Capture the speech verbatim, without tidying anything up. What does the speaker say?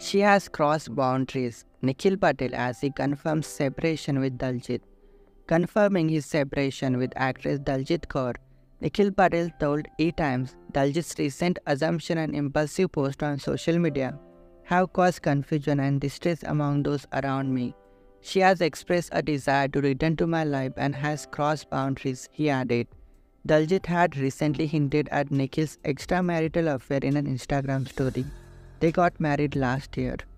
She has crossed boundaries. Nikhil Patel as he confirms separation with Daljeet. Confirming his separation with actress Daljeet Kaur, Nikhil Patel told E! Times, Daljeet's recent assumption and impulsive post on social media have caused confusion and distress among those around me. She has expressed a desire to return to my life and has crossed boundaries, he added. Daljeet had recently hinted at Nikhil's extramarital affair in an Instagram story. They got married last year.